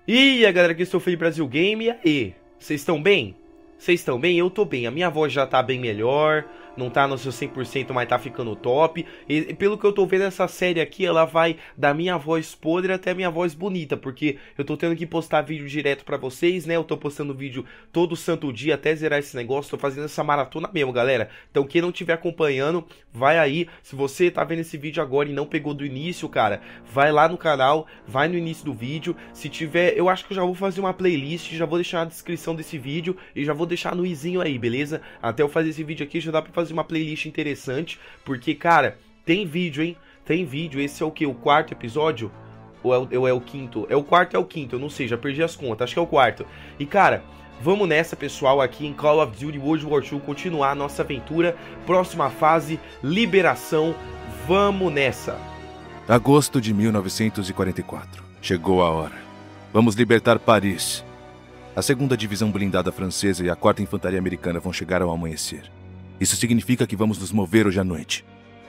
E aí galera, aqui sou o Felipe Brasil Game. E aí, vocês estão bem? Vocês estão bem? Eu tô bem, a minha voz já tá bem melhor, não tá no seu 100%, mas tá ficando top. E pelo que eu tô vendo, essa série aqui, ela vai da minha voz podre até a minha voz bonita, porque eu tô tendo que postar vídeo direto pra vocês, né? Eu tô postando vídeo todo santo dia até zerar esse negócio, tô fazendo essa maratona mesmo, galera. Então quem não estiver acompanhando, vai aí. Se você tá vendo esse vídeo agora e não pegou do início, cara, vai lá no canal, vai no início do vídeo. Se tiver, eu acho que eu já vou fazer uma playlist, já vou deixar na descrição desse vídeo e já vou deixar no izinho aí, beleza? Até eu fazer esse vídeo aqui já dá pra fazer uma playlist interessante, porque, cara, tem vídeo, hein? Tem vídeo. Esse é o que? O quarto episódio? Ou é o quinto? É o quarto, é o quinto, eu não sei, já perdi as contas, acho que é o quarto. E, cara, vamos nessa, pessoal, aqui em Call of Duty World War II, continuar a nossa aventura. Próxima fase, liberação, vamos nessa. Agosto de 1944. Chegou a hora. Vamos libertar Paris. A 2ª Divisão Blindada Francesa e a 4ª Infantaria Americana vão chegar ao amanhecer. Isso significa que vamos nos mover hoje à noite.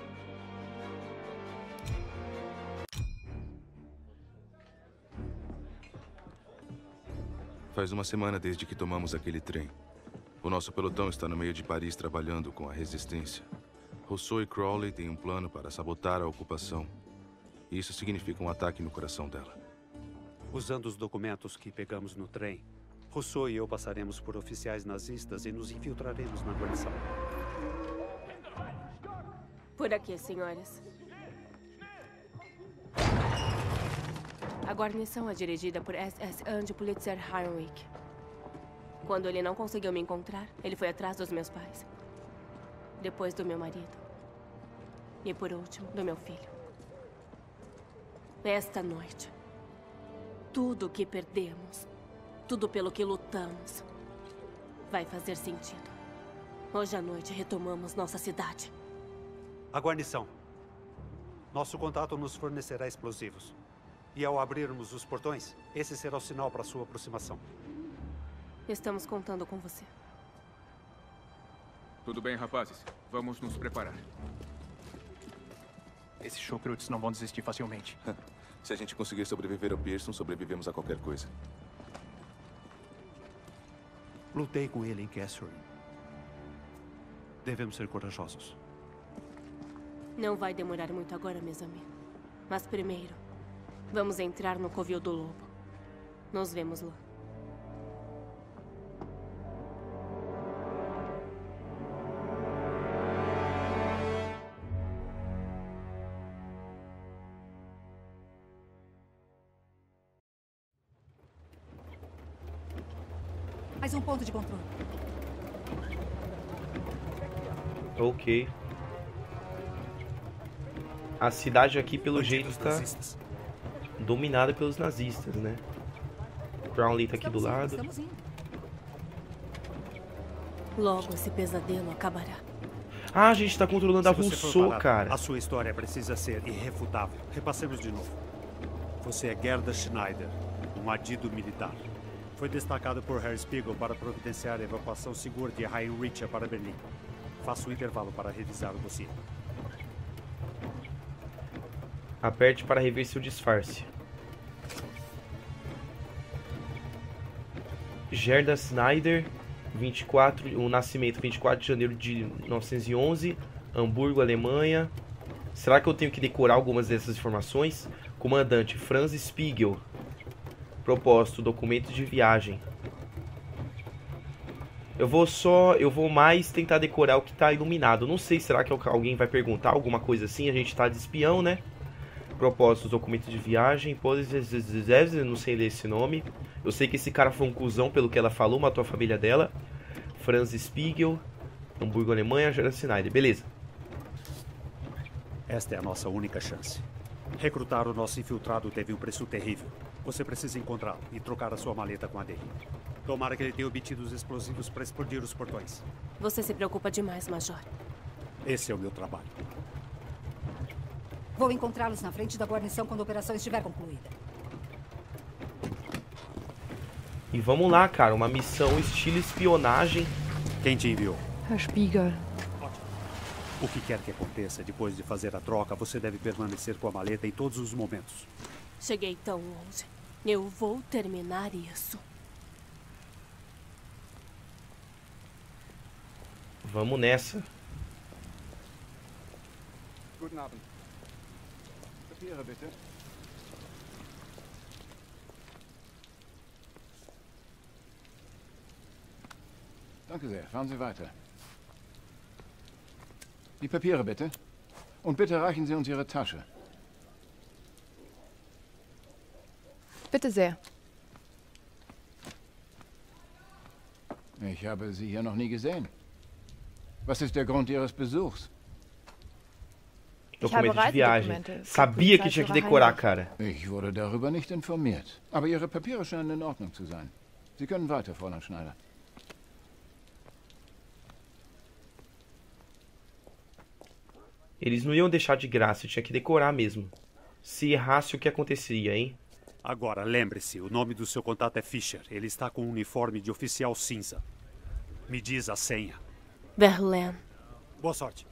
Faz uma semana desde que tomamos aquele trem. O nosso pelotão está no meio de Paris trabalhando com a resistência. Rousseau e Crowley têm um plano para sabotar a ocupação. Isso significa um ataque no coração dela. Usando os documentos que pegamos no trem, Rousseau e eu passaremos por oficiais nazistas e nos infiltraremos na guarnição. Por aqui, senhoras. A guarnição é dirigida por SS Andy Pulitzer Heinrich. Quando ele não conseguiu me encontrar, ele foi atrás dos meus pais. Depois do meu marido. E por último, do meu filho. Esta noite, tudo que perdemos, tudo pelo que lutamos, vai fazer sentido. Hoje à noite retomamos nossa cidade. A guarnição. Nosso contato nos fornecerá explosivos. E ao abrirmos os portões, esse será o sinal para sua aproximação. Estamos contando com você. Tudo bem, rapazes. Vamos nos preparar. Esses chucrutes não vão desistir facilmente. Se a gente conseguir sobreviver ao Pearson, sobrevivemos a qualquer coisa. Lutei com ele em Catherine. Devemos ser corajosos. Não vai demorar muito agora, meus amigos. Mas primeiro, vamos entrar no Covil do Lobo. Nos vemos lá. Mais um ponto de controle. Ok. A cidade aqui, pelo jeito, está dominada pelos nazistas, né? Brownlee tá aqui do lado. Logo esse pesadelo acabará. Ah, a gente tá controlando a Rousseau, cara. A sua história precisa ser irrefutável. Repassemos de novo. Você é Gerda Schneider, um adido militar. Foi destacado por Herr Spiegel para providenciar a evacuação segura de Heinrich para Berlim. Faça um intervalo para revisar o dossiê. Aperte para rever seu disfarce. Gerda Schneider, 24, o nascimento 24 de janeiro de 1911, Hamburgo, Alemanha. Será que eu tenho que decorar algumas dessas informações? Comandante Franz Spiegel. Propósito, documento de viagem. Eu vou mais tentar decorar o que tá iluminado. Não sei, será que alguém vai perguntar alguma coisa assim? A gente tá de espião, né? Propósitos, documento de viagem, não sei ler esse nome. Eu sei que esse cara foi um cuzão pelo que ela falou, matou a família dela. Franz Spiegel, Hamburgo, Alemanha, Gerda Schneider, beleza. Esta é a nossa única chance. Recrutar o nosso infiltrado teve um preço terrível. Você precisa encontrá-lo e trocar a sua maleta com a dele. Tomara que ele tenha obtido os explosivos para explodir os portões. Você se preocupa demais, Major. Esse é o meu trabalho. Vou encontrá-los na frente da guarnição quando a operação estiver concluída. E vamos lá, cara. Uma missão estilo espionagem. Quem te enviou? Herr Spiegel. Ótimo. O que quer que aconteça, depois de fazer a troca, você deve permanecer com a maleta em todos os momentos. Cheguei tão longe. Eu vou terminar isso. Vamos nessa. Guten Abend. Papiere, bitte. Danke sehr. Fahren Sie weiter. Die Papiere, bitte. Und bitte reichen Sie uns Ihre Tasche. Bitte sehr. Ich habe Sie hier noch nie gesehen. Was ist der Grund Ihres Besuchs? Documento de viagem. Sabia que tinha que decorar, cara. Ich wurde darüber nicht informiert. Aber Ihre Papiere scheinen in Ordnung zu sein. Sie können weiter, Fräulein Schneider. Eles não iam deixar de graça, tinha que decorar mesmo. Se errasse, o que aconteceria, hein? Agora, lembre-se, o nome do seu contato é Fischer. Ele está com um uniforme de oficial cinza. Me diz a senha. Verlaine. Boa sorte.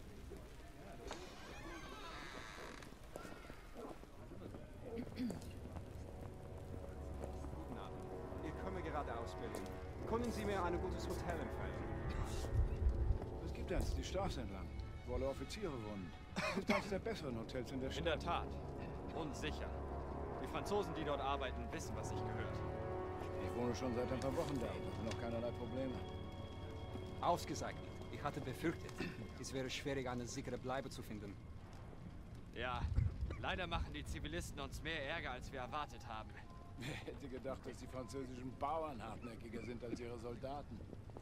Ich komme gerade aus Berlin. Können Sie mir ein gutes Hotel empfehlen? Es gibt eins, die Straße entlang, wo alle Offiziere wohnen. Das ist eines der besseren Hotels in der Stadt. In der Tat. Und sicher. Die Franzosen, die dort arbeiten, wissen, was sich gehört. Ich wohne schon seit ein paar Wochen da und habe noch keinerlei Probleme. Ausgezeichnet. Ich hatte befürchtet, es wäre schwierig, eine sichere Bleibe zu finden. Ja, leider machen die Zivilisten uns mehr Ärger, als wir erwartet haben. Wer hätte gedacht, dass die französischen Bauern hartnäckiger sind als ihre Soldaten?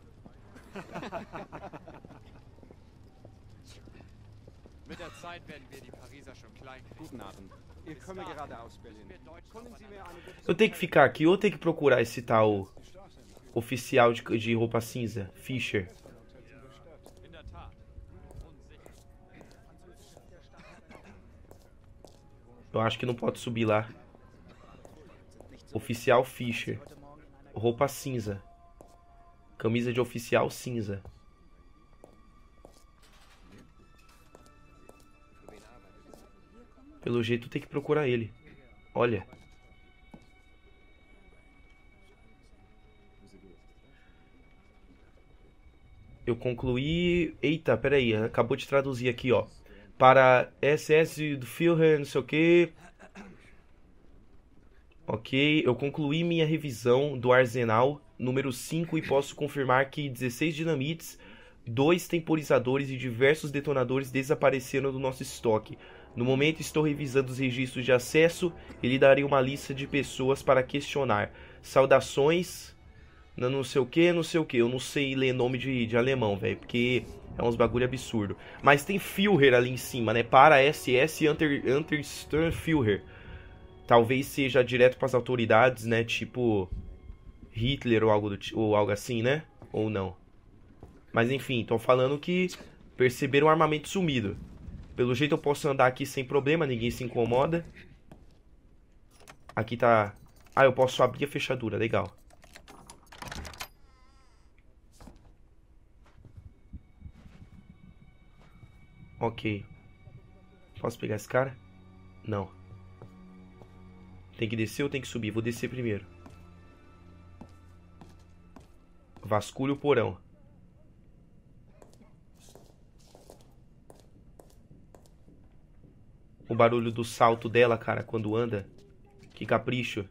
Mit der Zeit werden wir die Pariser schon klein kriegen. Guten Abend. Ich komme gerade aus Berlin. Können Sie mir eine gute... Eu tenho que ficar aqui ou eu tenho que procurar esse tal oficial de roupa cinza, Fischer? In der Tat. Und sicher. Eu acho que não pode subir lá. Oficial Fischer. Roupa cinza. Camisa de oficial cinza. Pelo jeito tem que procurar ele. Olha. Eu concluí... Eita, peraí. Acabou de traduzir aqui, ó. Para SS do Führer, não sei o que. Ok. Eu concluí minha revisão do arsenal número 5 e posso confirmar que 16 dinamites, 2 temporizadores e diversos detonadores desapareceram do nosso estoque. No momento estou revisando os registros de acesso e lhe darei uma lista de pessoas para questionar. Saudações, não sei o que, não sei o que. Eu não sei ler nome de alemão, velho, porque é uns bagulho absurdo. Mas tem Führer ali em cima, né? Para SS Untersturmführer. Talvez seja direto para as autoridades, né? Tipo Hitler ou algo assim, né? Ou não. Mas enfim, estão falando que perceberam um armamento sumido. Pelo jeito eu posso andar aqui sem problema, ninguém se incomoda. Aqui tá... Ah, eu posso abrir a fechadura, legal. Ok. Posso pegar esse cara? Não. Tem que descer ou tem que subir? Vou descer primeiro. Vasculho o porão. O barulho do salto dela, cara, quando anda. Que capricho.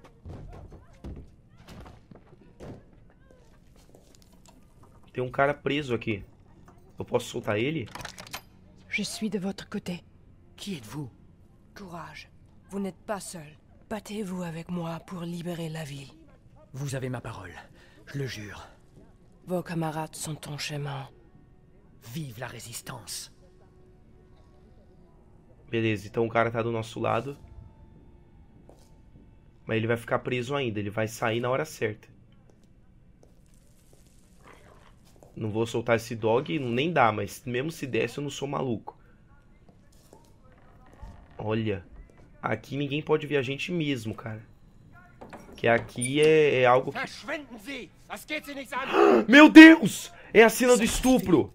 Tem um cara preso aqui. Eu posso soltar ele? Je suis de votre côté. Qui êtes-vous? Courage. Vous n'êtes pas seul. Battez-vous avec moi pour libérer la ville. Vous avez ma parole. Je le jure. Vos camarades sont en chemin. Vive la résistance. Beleza, então o cara tá do nosso lado. Mas ele vai ficar preso ainda. Ele vai sair na hora certa. Não vou soltar esse dog. Nem dá, mas mesmo se desse eu não sou maluco. Olha. Aqui ninguém pode ver a gente mesmo, cara. Que aqui é algo que... Meu Deus! É a cena do estupro.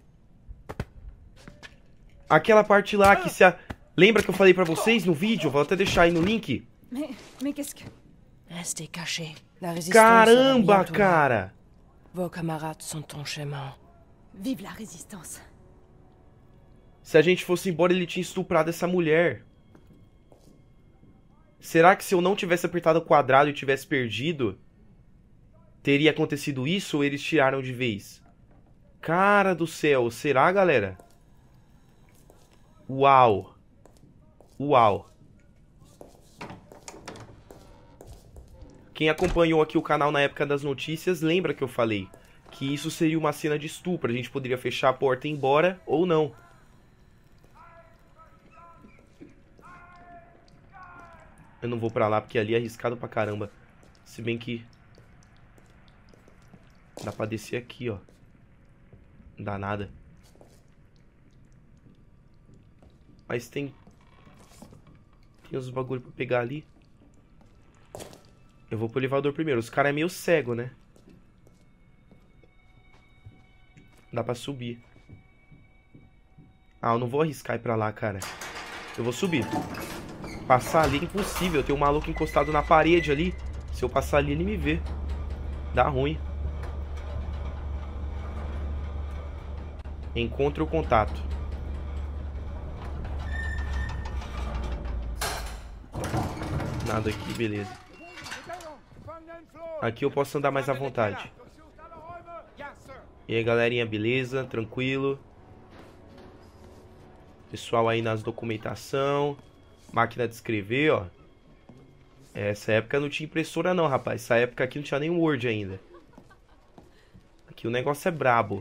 Aquela parte lá que se a... Lembra que eu falei pra vocês no vídeo? Vou até deixar aí no link. Mais qu'est-ce que... Restez cachés. La résistance Caramba, est bientôt là. cara! Vos camarades sont en chemin. Vive la résistance. Se a gente fosse embora, ele tinha estuprado essa mulher. Será que se eu não tivesse apertado o quadrado e tivesse perdido, teria acontecido isso ou eles tiraram de vez? Cara do céu, será, galera? Uau. Uau. Quem acompanhou aqui o canal na época das notícias, lembra que eu falei que isso seria uma cena de estupro. A gente poderia fechar a porta e ir embora ou não. Eu não vou pra lá porque ali é arriscado pra caramba. Se bem que dá pra descer aqui, ó. Não dá nada. Mas tem uns bagulho pra pegar ali. Eu vou pro elevador primeiro. Os caras é meio cego, né? Dá pra subir. Ah, eu não vou arriscar ir pra lá, cara. Eu vou subir. Passar ali é impossível. Tem um maluco encostado na parede ali. Se eu passar ali, ele me vê. Dá ruim. Encontre o contato. Nada aqui, beleza. Aqui eu posso andar mais à vontade. E aí, galerinha, beleza? Tranquilo? Pessoal aí nas documentação. Máquina de escrever, ó. Essa época não tinha impressora não, rapaz. Essa época aqui não tinha nem Word ainda. Aqui o negócio é brabo.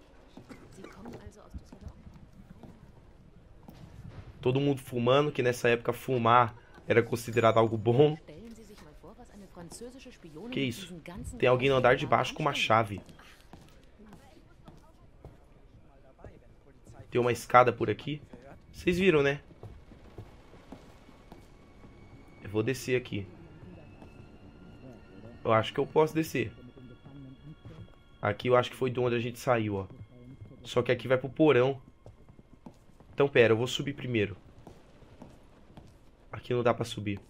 Todo mundo fumando, que nessa época fumar era considerado algo bom. Que isso? Tem alguém no andar de baixo com uma chave. Tem uma escada por aqui. Vocês viram, né? Eu vou descer aqui. Eu acho que eu posso descer. Aqui eu acho que foi de onde a gente saiu, ó. Só que aqui vai pro porão. Então pera, eu vou subir primeiro. Aqui não dá pra subir.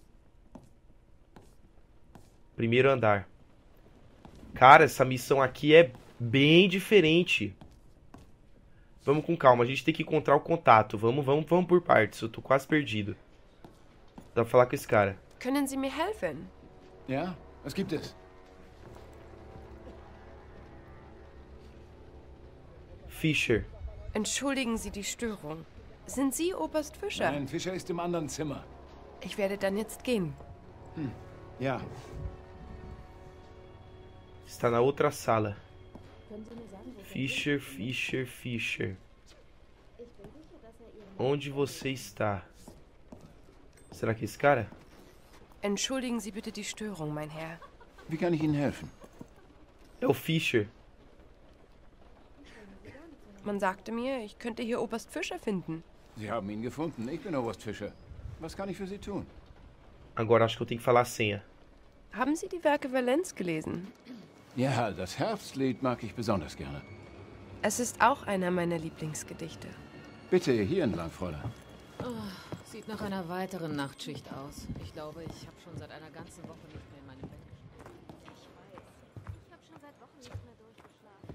Primeiro andar. Cara, essa missão aqui é bem diferente. Vamos com calma, a gente tem que encontrar o contato. Vamos por partes, eu tô quase perdido. Dá pra falar com esse cara. Können Sie mir helfen? Ja, was gibt es? Fischer. Entschuldigen Sie die Störung. Sind Sie Oberst Fischer? Nein, Fischer ist im anderen Zimmer. Ich werde dann jetzt gehen. Ja. Está na outra sala. Fischer. Onde você está? Será que é esse cara? Entschuldigen Sie bitte die Störung, mein Herr. Wie kann ich Ihnen helfen? É o Fischer. Man sagte mir, ich könnte hier Oberst Fischer finden. Sie haben ihn gefunden. Ich bin Oberst Fischer. Was kann ich für Sie tun? Agora acho que eu tenho que falar a senha. Haben Sie die Werke Valenz gelesen? Ja, das Herbstlied mag ich besonders gerne. Es ist auch einer meiner Lieblingsgedichte. Bitte hier entlang, Fräulein. Oh, sieht nach einer weiteren Nachtschicht aus. Ich glaube, ich habe schon seit einer ganzen Woche nicht mehr in meinem Bett geschlafen. Ich weiß. Ich habe schon seit Wochen nicht mehr durchgeschlafen.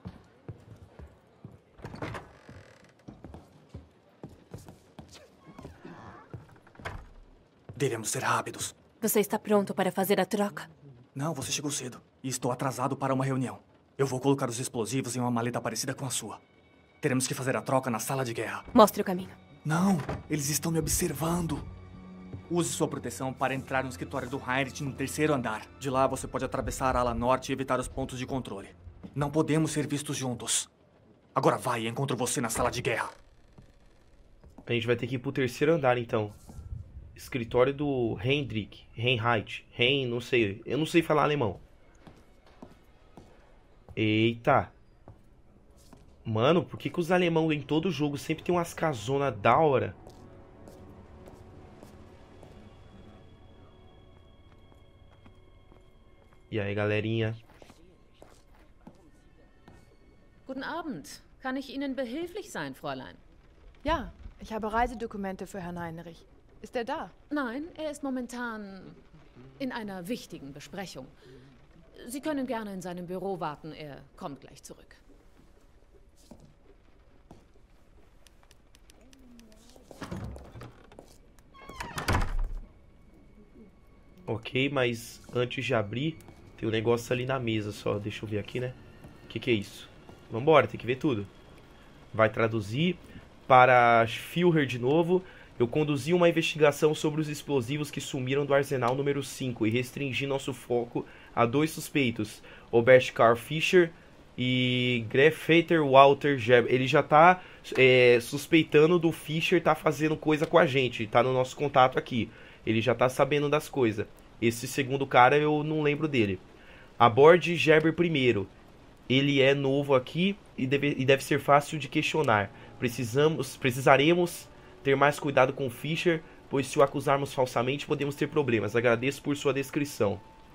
Devemos ser rápidos. Você está pronto para fazer a troca? Não, você chegou cedo. E estou atrasado para uma reunião. Eu vou colocar os explosivos em uma maleta parecida com a sua. Teremos que fazer a troca na sala de guerra. Mostre o caminho. Não, eles estão me observando. Use sua proteção para entrar no escritório do Heinrich no 3º andar. De lá você pode atravessar a ala norte e evitar os pontos de controle. Não podemos ser vistos juntos. Agora vai, encontro você na sala de guerra. A gente vai ter que ir pro 3º andar, então. Escritório do Heinrich. Não sei. Eu não sei falar alemão. Eita. Mano, por que os alemão em todo jogo sempre tem umas casonas da hora? E aí, galerinha? Guten Abend. Kann ich Ihnen behilflich sein, Fräulein? Ja, ich habe Reisedokumente für Herrn Heinrich. Ist er da? Nein, er ist momentan In einer wichtigen Besprechung. Sie können gerne in seinem Büro warten, er kommt gleich zurück. Ok, mas antes de abrir, tem um negócio ali na mesa só. Deixa eu ver aqui, né? O que é isso? Vambora, tem que ver tudo. Vai traduzir para Führer de novo. Eu conduzi uma investigação sobre os explosivos que sumiram do arsenal número 5 e restringi nosso foco a 2 suspeitos, Robert Carl Fischer e Grefeter Walter Jeb. Ele já tá suspeitando do Fischer tá fazendo coisa com a gente, tá no nosso contato aqui. Ele já tá sabendo das coisas. Esse segundo cara eu não lembro dele. Aborde Gerber primeiro. Ele é novo aqui e deve ser fácil de questionar. Precisaremos ter mais cuidado com o Fischer, pois se o acusarmos falsamente podemos ter problemas. Agradeço por sua descrição.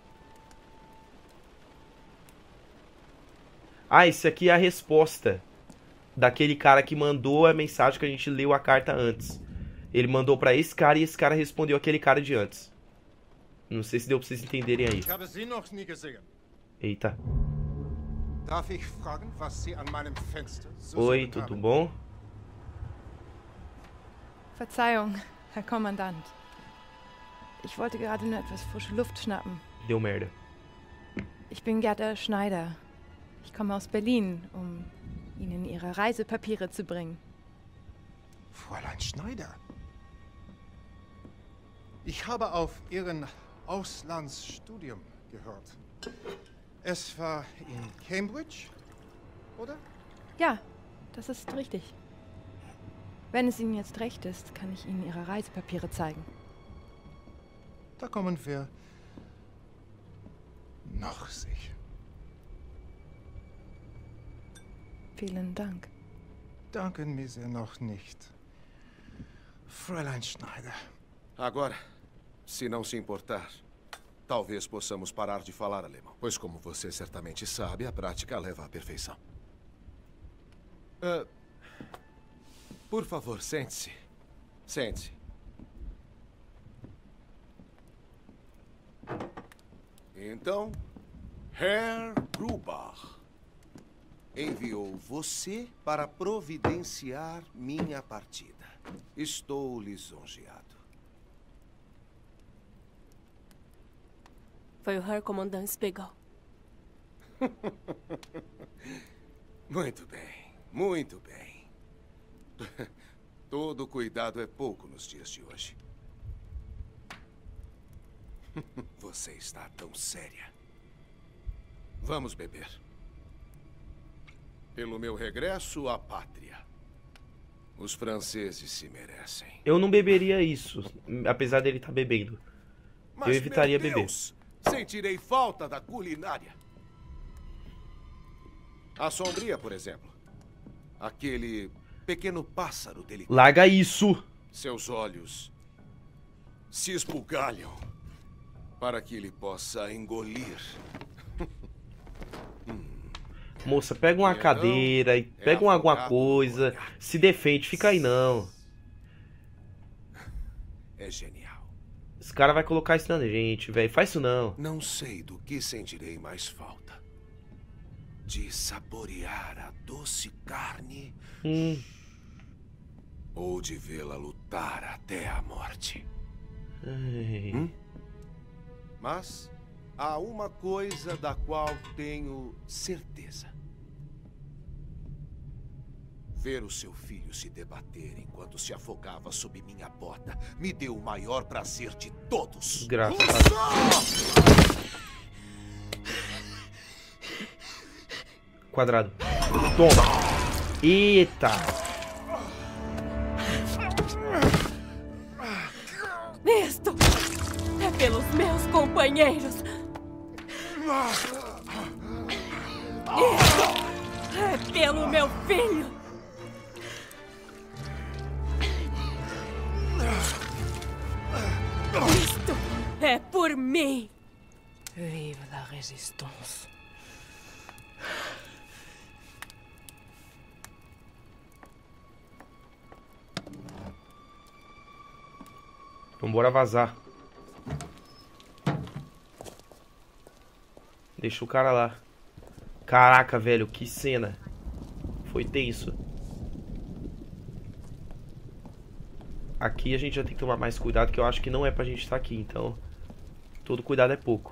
Ah, esse aqui é a resposta daquele cara que mandou a mensagem que a gente leu a carta antes. Ele mandou pra esse cara e esse cara respondeu aquele cara de antes. Não sei se deu pra vocês entenderem aí. Eita. Oi, tudo bom? Verzeihung, Herr Kommandant. Ich wollte gerade nur etwas frische Luft schnappen. Deu merda. Ich bin Gerda Schneider. Ich komme aus Berlin, Ihnen Ihre Reisepapiere zu bringen. Fräulein Schneider. Ich habe auf Ihren Auslandsstudium gehört. Es war in Cambridge, oder? Ja, das ist richtig. Wenn es Ihnen jetzt recht ist, kann ich Ihnen Ihre Reisepapiere zeigen. Da kommen wir noch sicher. Vielen Dank. Danken Sie noch nicht, Fräulein Schneider. Agora, se não se importar, talvez possamos parar de falar alemão. Pois, como você certamente sabe, a prática leva à perfeição. Por favor, sente-se. Sente-se. Então, Herr Grubach enviou você para providenciar minha partida. Estou lisonjeado. Foi o Herr Comandante Spiegel. Muito bem, muito bem. Todo cuidado é pouco nos dias de hoje. Você está tão séria. Vamos beber. Pelo meu regresso à pátria. Os franceses se merecem. Eu não beberia isso, apesar dele estar bebendo. Mas, eu evitaria meu Deus, beber. Sentirei falta da culinária. A sombria, por exemplo. Aquele pequeno pássaro delicado. Larga isso! Seus olhos se esbugalham para que ele possa engolir. Moça, pega uma cadeira e pega alguma coisa. Se defende, fica aí não. É genial. Esse cara vai colocar isso na gente, velho. Faz isso não. Não sei do que sentirei mais falta. De saborear a doce carne ou de vê-la lutar até a morte. Mas há uma coisa da qual tenho certeza. Ver o seu filho se debater enquanto se afogava sob minha bota me deu o maior prazer de todos. Graças a Deus. Quadrado. Toma. Eita. Isto é pelos meus companheiros. Isto é pelo meu filho. Isto é por mim. Vive la résistance. Vambora vazar. Deixa o cara lá. Caraca, velho, que cena. Foi tenso. Aqui a gente já tem que tomar mais cuidado, que eu acho que não é pra gente estar aqui, então todo cuidado é pouco.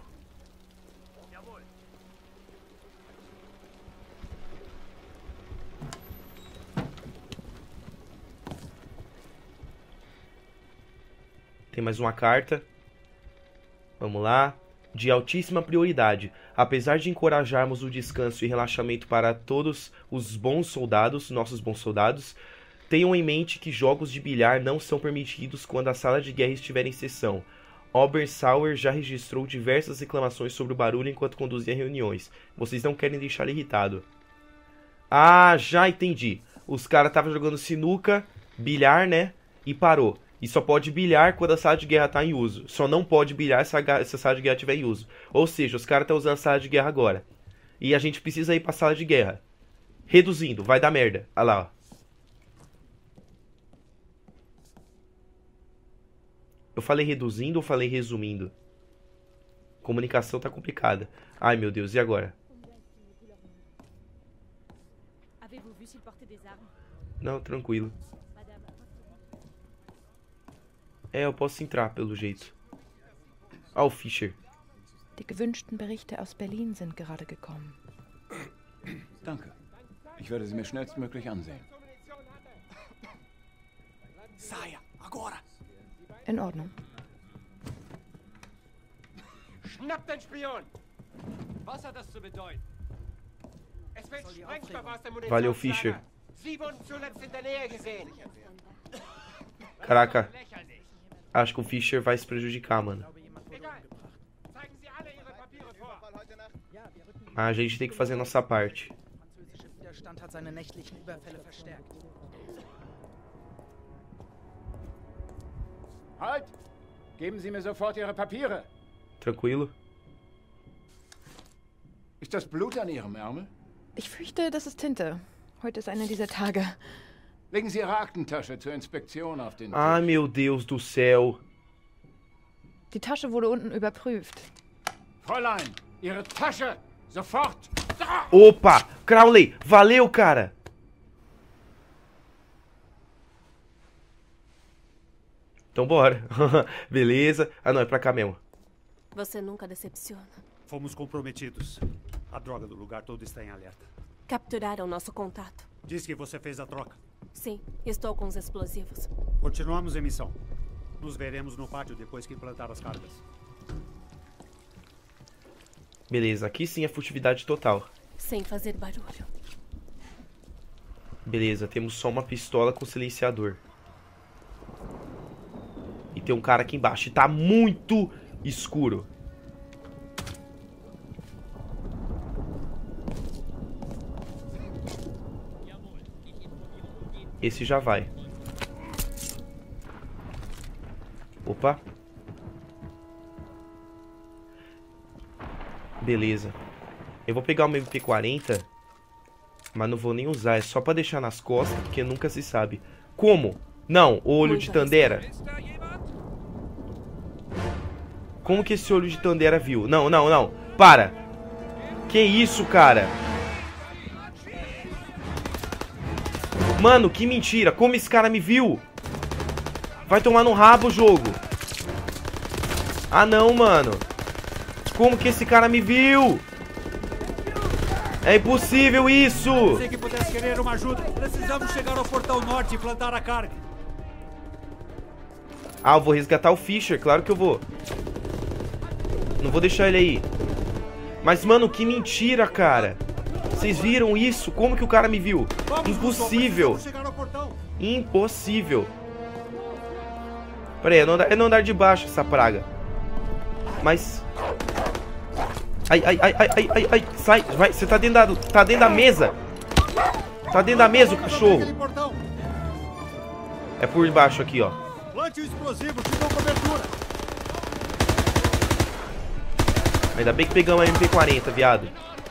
Tem mais uma carta. Vamos lá. De altíssima prioridade. Apesar de encorajarmos o descanso e relaxamento para todos os bons soldados, nossos bons soldados, tenham em mente que jogos de bilhar não são permitidos quando a sala de guerra estiver em sessão. Obersauer já registrou diversas reclamações sobre o barulho enquanto conduzia reuniões. Vocês não querem deixar ele irritado. Ah, já entendi. Os caras estavam jogando sinuca, bilhar, né? E parou. E só pode bilhar quando a sala de guerra está em uso. Só não pode bilhar se a sala de guerra estiver em uso. Ou seja, os caras estão usando a sala de guerra agora. E a gente precisa ir para a sala de guerra. Reduzindo, vai dar merda. Olha lá, ó. Eu falei reduzindo ou falei resumindo? Comunicação tá complicada. Ai, meu Deus, e agora? Não, tranquilo. É, eu posso entrar, pelo jeito. Ah, o Fischer. Die gewünschten Berichte aus Berlin sind gerade gekommen. Danke. Ich werde sie mir schnellstmöglich ansehen. Saia, agora! In Ordnung. Schnappt den Spion! Was hat das zu bedeuten? Es wird Sprengstoff aus der Munition. Valeu, Fischer. Sie wurden zuletzt in der Nähe gesehen. Caraca. Acho que o Fischer vai se prejudicar, mano. Mas a gente tem que fazer a nossa parte. Halt! Geben Sie mir sofort Ihre Papiere. Tranquilo. Ist das Blut an Ihrem Ärmel? Ich fürchte, das ist Tinte. Heute ist einer dieser Tage. Legen Sie Ihre Aktentasche zur Inspektion auf den Tisch. Ah, meu Deus do céu. Die Tasche wurde unten überprüft. Fräulein, Ihre Tasche! Sofort! Opa! Crowley, valeu, cara! Então bora. Beleza. Ah, não, é pra cá mesmo. Você nunca decepciona. Fomos comprometidos. A droga do lugar todo está em alerta. Capturaram nosso contato. Diz que você fez a troca. Sim, estou com os explosivos. Continuamos em missão. Nos veremos no pátio depois que implantar as cargas. Beleza, aqui sim é furtividade total. Sem fazer barulho. Beleza, temos só uma pistola com silenciador. E tem um cara aqui embaixo. E tá muito escuro. Esse já vai. Opa. Beleza. Eu vou pegar o meu MP40. Mas não vou nem usar. É só pra deixar nas costas, porque nunca se sabe. Como? Não, o olho de Tandera. Como que esse olho de Tandera viu? Não, não, não. Para. Que isso, cara? Mano, que mentira. Como esse cara me viu? Vai tomar no rabo o jogo. Ah, não, mano. Como que esse cara me viu? É impossível isso. Pensei que pudesse querer uma ajuda. Precisamos chegar ao portão norte e plantar a carga. Ah, eu vou resgatar o Fischer. Claro que eu vou. Não vou deixar ele aí. Mas, mano, que mentira, cara. Vocês viram isso? Como que o cara me viu? Impossível. Impossível. Pera aí, é no andar de baixo essa praga. Mas... Ai, ai, ai, ai, ai, ai, ai. Sai, vai, você tá dentro da mesa. Tá dentro da mesa o cachorro. É por baixo aqui, ó. Plante o explosivo, te dou cobertura. Ainda bem que pegamos a MP40, viado.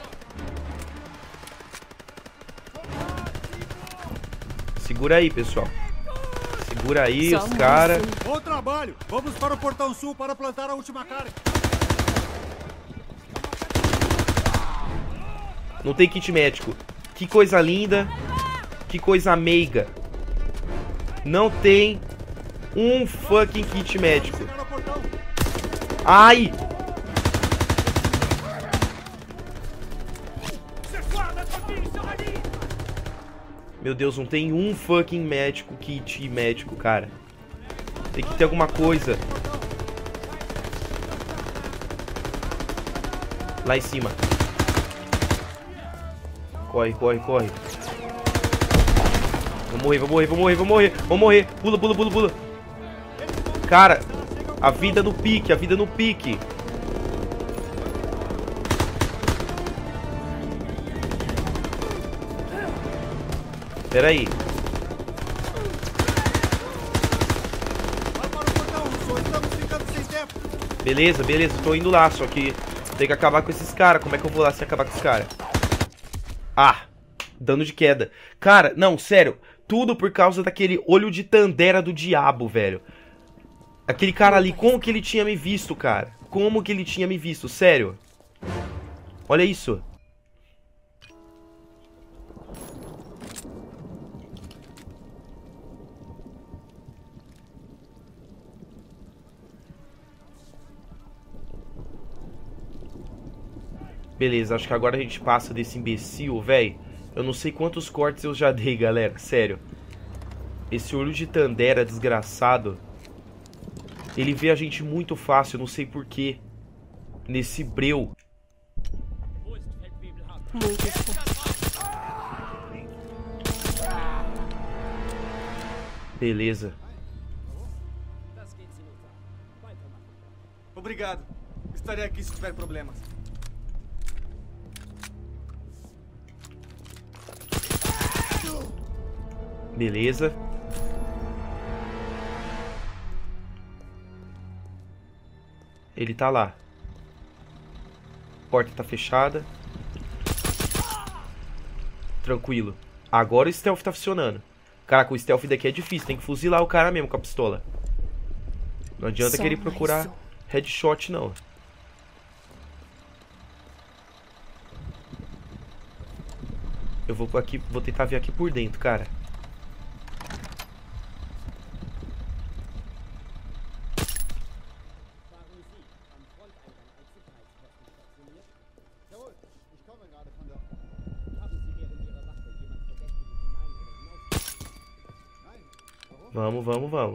Segura aí, pessoal. Segura aí, os caras. Bom trabalho. Vamos para o portão sul para plantar a última carga. Não tem kit médico. Que coisa linda. Que coisa meiga. Não tem um fucking kit médico. Ai! Meu Deus, não tem um fucking médico, kit médico, cara. Tem que ter alguma coisa. Lá em cima. Corre, corre, corre. Vou morrer, vou morrer, vou morrer, vou morrer. Vou morrer. Pula, pula, pula, pula. Cara, a vida no pique, a vida no pique. Pera aí. Beleza, beleza, tô indo lá, só que tem que acabar com esses caras. Como é que eu vou lá sem acabar com esses caras? Ah, dano de queda. Cara, não, sério, tudo por causa daquele olho de Tandera do diabo, velho. Aquele cara ali, como que ele tinha me visto, cara? Como que ele tinha me visto, sério? Olha isso. Beleza, acho que agora a gente passa desse imbecil, velho. Eu não sei quantos cortes eu já dei, galera. Sério. Esse olho de Tandera desgraçado. Ele vê a gente muito fácil, eu não sei porquê. Nesse breu. Beleza. Obrigado. Estarei aqui se tiver problemas. Beleza. Ele tá lá. Porta tá fechada. Tranquilo. Agora o stealth tá funcionando. Caraca, o stealth daqui é difícil. Tem que fuzilar o cara mesmo com a pistola. Não adianta querer procurar headshot, não. Eu vou aqui, vou tentar ver aqui por dentro, cara. Vamos, vamos, vamos.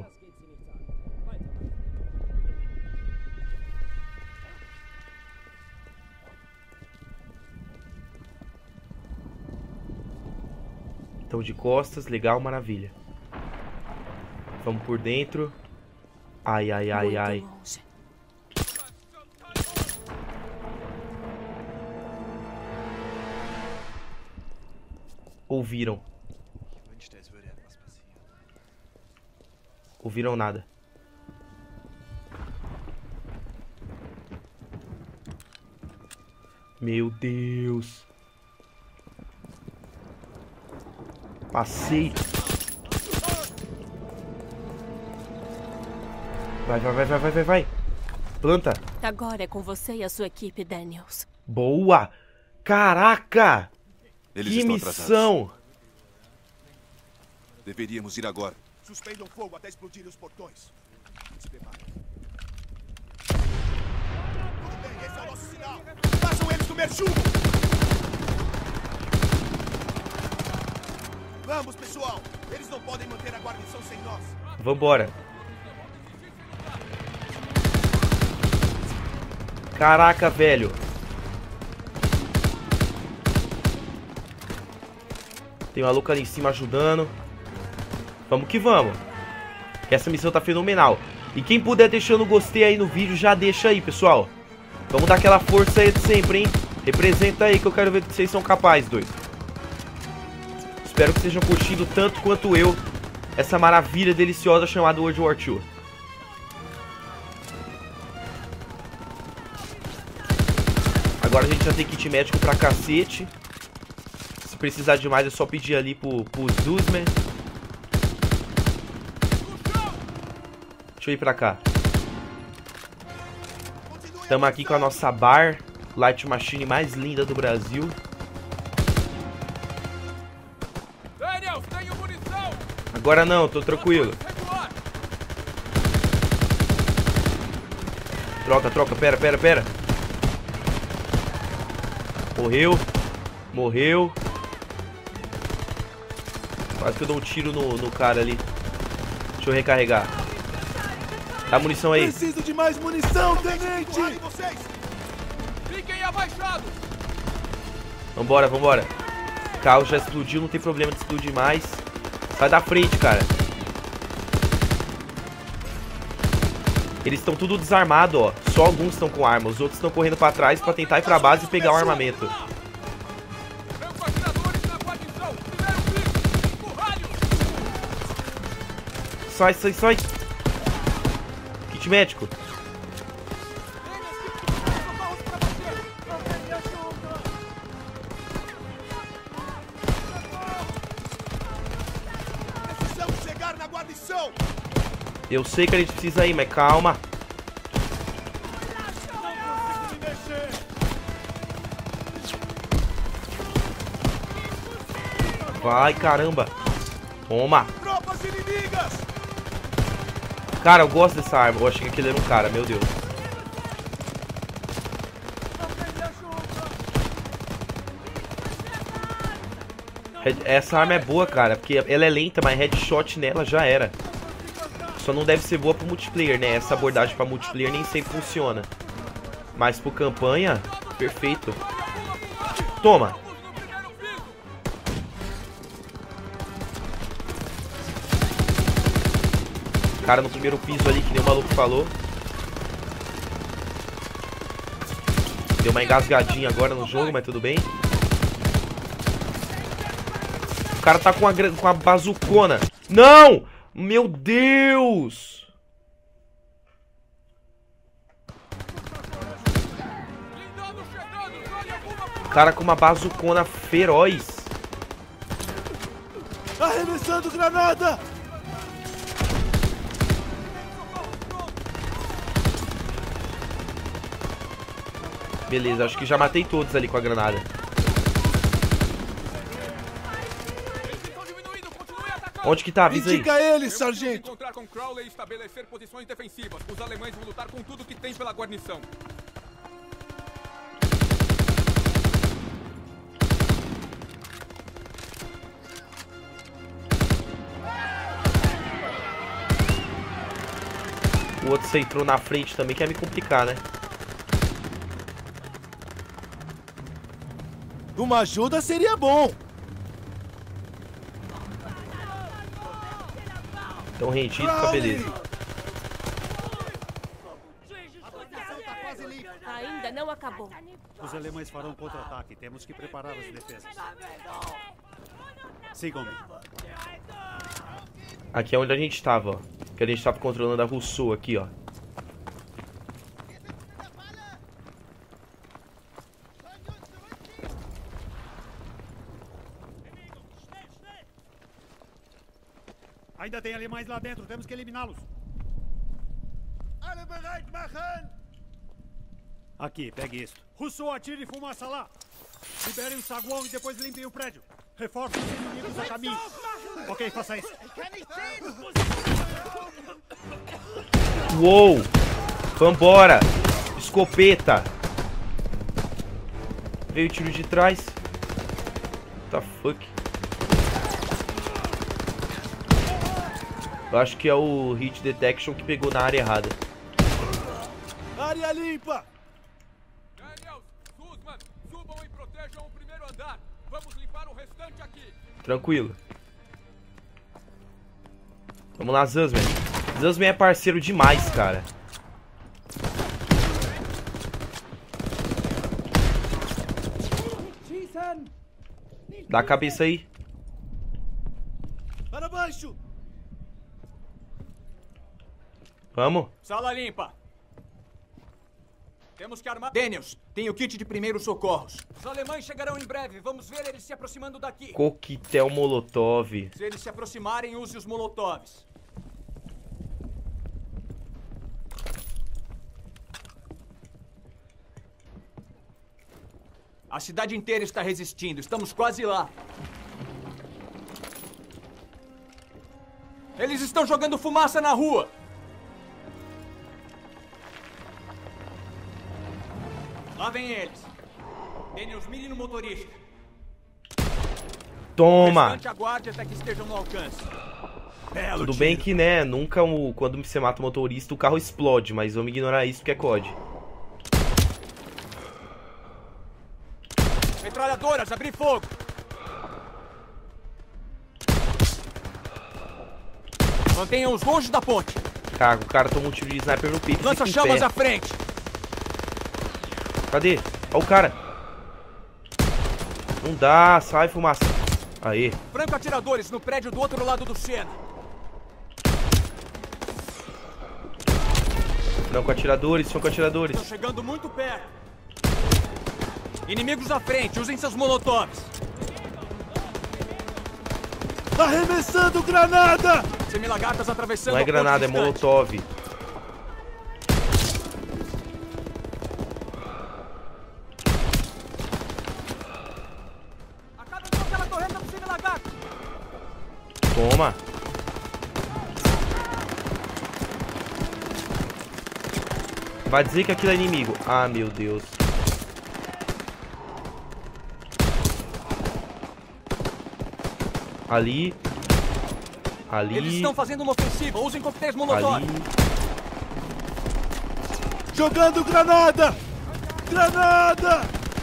Então de costas, legal, maravilha. Vamos por dentro. Ai, ai, ai, ai. Ouviram. Ouviram nada. Meu Deus. Passei. Vai, vai, vai, vai, vai, vai, vai. Planta. Agora é com você e a sua equipe, Daniels. Boa. Caraca. Eles que estão missão. Atrasados. Deveríamos ir agora. Suspendam fogo até explodirem os portões. Se preparem. Tudo bem, esse é o nosso sinal. Façam eles comer chumbo! Vamos, pessoal! Eles não podem manter a guarnição sem nós. Vambora. Caraca, velho. Tem uma louca ali em cima ajudando. Vamos que vamos. Essa missão tá fenomenal. E quem puder deixando o gostei aí no vídeo, já deixa aí, pessoal. Vamos dar aquela força aí de sempre, hein? Representa aí que eu quero ver que vocês são capazes, doido. Espero que estejam curtindo tanto quanto eu essa maravilha deliciosa chamada World War II. Agora a gente já tem kit médico pra cacete. Se precisar de mais é só pedir ali pro Zuzman. Deixa eu ir pra cá. Estamos aqui com a nossa Bar Light Machine mais linda do Brasil. Agora não, tô tranquilo. Troca, pera. Morreu. Quase que eu dou um tiro no cara ali. Deixa eu recarregar. Dá munição aí. Preciso de mais munição, tenente! Fiquem abaixados! Vambora. O carro já explodiu, não tem problema de explodir mais. Sai da frente, cara. Eles estão tudo desarmados, ó. Só alguns estão com arma. Os outros estão correndo pra trás pra tentar ir pra base e pegar o armamento. Sai. Kit médico. Precisamos chegar na guarnição! Eu sei que a gente precisa ir, mas calma. Vai, caramba. Toma. Tropas inimigas! Cara, eu gosto dessa arma. Eu achei que aquele era um cara, meu Deus. Essa arma é boa, cara, porque ela é lenta, mas headshot nela já era. Só não deve ser boa pro multiplayer, né? Essa abordagem pra multiplayer nem sempre funciona. Mas pro campanha, perfeito. Toma! Cara no primeiro piso ali, que nem o maluco falou. Deu uma engasgadinha agora no jogo, mas tudo bem. O cara tá com a bazucona. Não! Meu Deus! O cara com uma bazucona feroz. Arremessando granada! Beleza, acho que já matei todos ali com a granada. Onde que tá? Avisa aí. Indica ele, sargento. Encontrar com Crowley e estabelecer posições defensivas. Os alemães vão lutar com tudo que tem pela guarnição. O outro se entrou na frente também, quer me complicar, né? Uma ajuda seria bom. Então rendido, fica beleza. Ainda não acabou. Os alemães farão contra-ataque. Temos que preparar as defesas. Sigam-me. Aqui é onde a gente tava, ó. Que a gente tava controlando a Rousseau aqui, ó. Ainda tem alemães lá dentro. Temos que eliminá-los. Alle bereit machen! Aqui, pegue isso. Rousseau, atire fumaça lá. Liberem o saguão e depois limpem o prédio. Reforcem os inimigos a caminho. Ok, faça isso. Uou! Vambora! Escopeta! Veio o tiro de trás. What the fuck? Eu acho que é o Hit Detection que pegou na área errada. Área limpa! Daniels, Sussman, subam e protejam o primeiro andar. Vamos limpar o restante aqui. Tranquilo. Vamos lá, Zussman. Zussman é parceiro demais, cara. Dá a cabeça aí. Para baixo! Vamos. Sala limpa. Temos que armar... Daniels, tem o kit de primeiros socorros. Os alemães chegarão em breve. Vamos ver eles se aproximando daqui. Coquetel Molotov. Se eles se aproximarem, use os molotovs. A cidade inteira está resistindo. Estamos quase lá. Eles estão jogando fumaça na rua! Lá vem eles. Daniels, mire no motorista. Toma! Aguarde até que estejam no alcance. Tudo bem que, né, nunca quando você mata o motorista o carro explode, mas vamos ignorar isso porque é COD. Metralhadoras, abrir fogo! Mantenham-os longe da ponte. Cara, o cara toma um tiro de sniper no peito. Lança chamas à frente. Cadê? Olha o cara. Não dá, sai fumaça. Aê. Franco atiradores no prédio do outro lado do Siena. Franco atiradores, franco atiradores. Estão chegando muito perto. Inimigos à frente, usem seus molotovs. Arremessando granada! Semilagartas atravessando. Não é granada, é molotov. Acabem com aquela torreta do semilagarto. Toma. Vai dizer que aquilo é inimigo. Ah, meu Deus. Ali. Ali. Eles estão fazendo uma ofensiva. Usem coquetéis molotov. Jogando granada! Granada!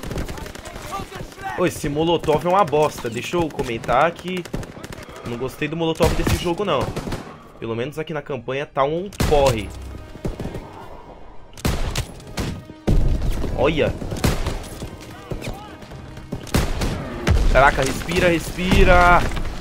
Ô, esse molotov é uma bosta. Deixa eu comentar que não gostei do molotov desse jogo, não. Pelo menos aqui na campanha tá um porre. Olha. Caraca, respira, respira.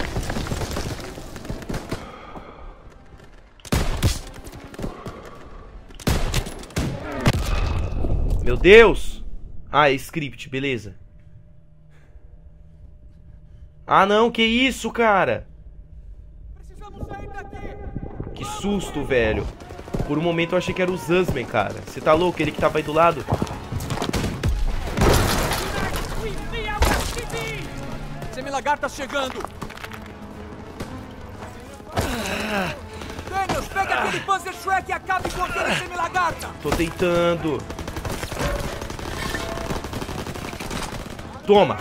Meu Deus. Ah, é script, beleza. Ah, não, que isso, cara? Que susto, velho. Por um momento eu achei que era o Zussman, cara. Você tá louco? Ele que tava aí do lado? Semilagarta chegando. Daniels, pega aquele Panzer Shrek e acabe com aquele semilagarta. Tô tentando. Toma.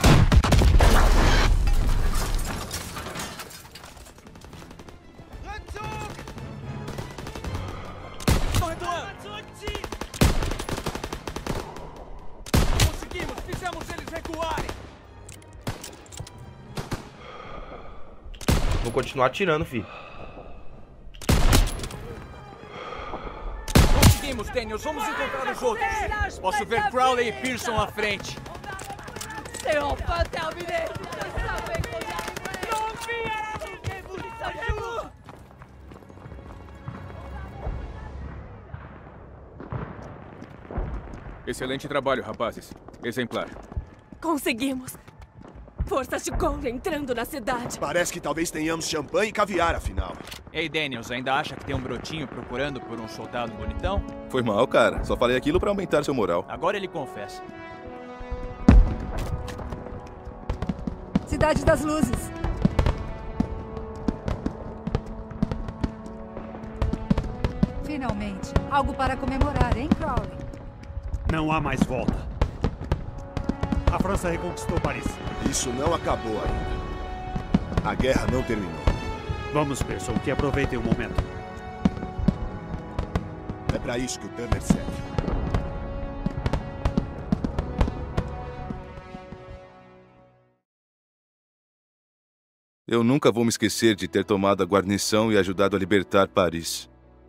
Conseguimos, fizemos eles recuarem. Vou continuar atirando, filho. Conseguimos, Daniels. Vamos encontrar os outros. Posso ver Crowley e Pearson à frente. C'est enfin terminé. Je savais qu'on y arriverait. Excelente trabalho, rapazes. Exemplar. Conseguimos. Forças de Gong entrando na cidade. Parece que talvez tenhamos champanhe e caviar, afinal. Ei, Daniels, ainda acha que tem um brotinho procurando por um soldado bonitão? Foi mal, cara. Só falei aquilo pra aumentar seu moral. Agora ele confessa. Cidade das Luzes. Finalmente, algo para comemorar, hein, Crowley? Não há mais volta. A França reconquistou Paris. Isso não acabou ainda. A guerra não terminou. Vamos, Pearson, que aproveitem o momento. É pra isso que o Turner serve. Eu nunca vou me esquecer de ter tomado a guarnição e ajudado a libertar Paris.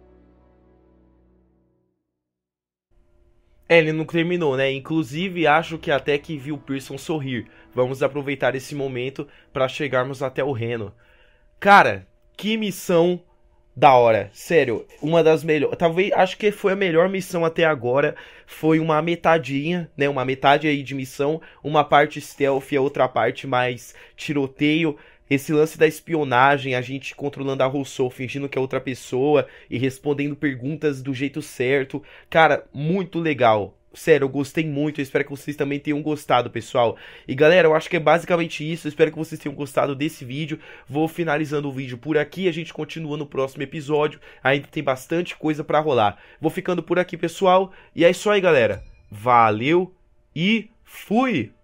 Ele não terminou, né? Inclusive, acho que até que viu o Pearson sorrir. Vamos aproveitar esse momento para chegarmos até o Reno. Cara, que missão da hora. Sério, uma das melhores. Talvez, acho que foi a melhor missão até agora. Foi uma metadinha, né? Uma metade aí de missão. Uma parte stealth e a outra parte mais tiroteio. Esse lance da espionagem, a gente controlando a Rousseau, fingindo que é outra pessoa e respondendo perguntas do jeito certo. Cara, muito legal. sério, eu gostei muito, eu espero que vocês também tenham gostado, pessoal. E galera, eu acho que é basicamente isso, eu espero que vocês tenham gostado desse vídeo. Vou finalizando o vídeo por aqui, a gente continua no próximo episódio, ainda tem bastante coisa pra rolar. Vou ficando por aqui, pessoal, e é isso aí, galera. Valeu e fui!